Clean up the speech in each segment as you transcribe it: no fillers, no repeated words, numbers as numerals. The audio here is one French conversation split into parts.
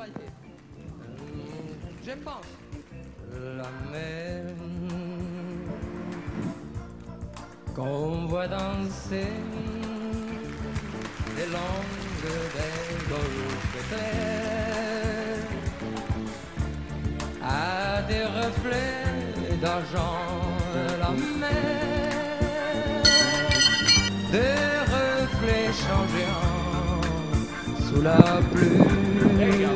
Je pense. La mer qu'on voit danser les langues des golfes clairs à des reflets d'argent. La mer, des reflets changeants sous la pluie.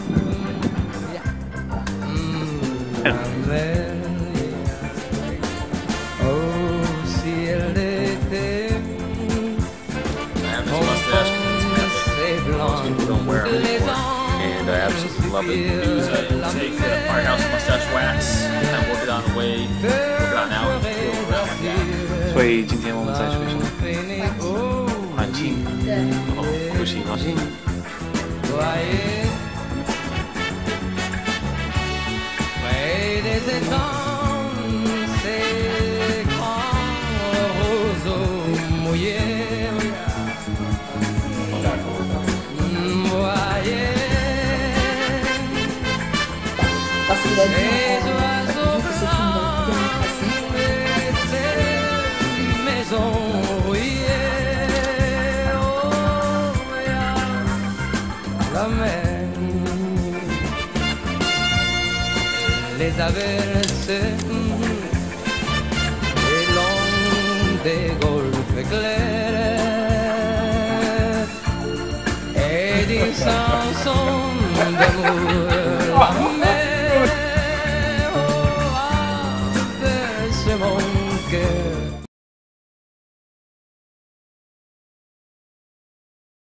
La mer, oh, si elle était Most people don't wear them anymore, and I absolutely love it. Use take the Firehouse mustache wax and work it on away, work it on out, feel around that. 所以今天我们在吹什么？环境。哦，不行，好像。 Près des étangs, ces grands roseaux mouillés. Voyez Parce qu'il a dit, les vu oiseaux que c'est une démocratie, et ces maisons rouillées. Oh, la mer. Les averses et l'onde des golfes clairs et des chansons d'amour.